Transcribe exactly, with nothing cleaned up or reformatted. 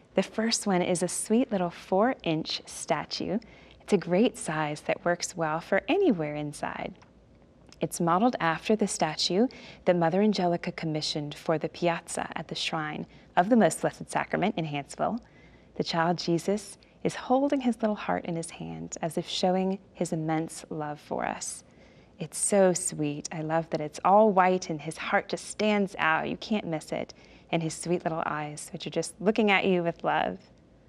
The first one is a sweet little four inch statue. It's a great size that works well for anywhere inside. It's modeled after the statue that Mother Angelica commissioned for the piazza at the Shrine of the Most Blessed Sacrament in Hanceville. The child Jesus is holding his little heart in his hand as if showing his immense love for us. It's so sweet. I love that it's all white and his heart just stands out. You can't miss it. And his sweet little eyes, which are just looking at you with love.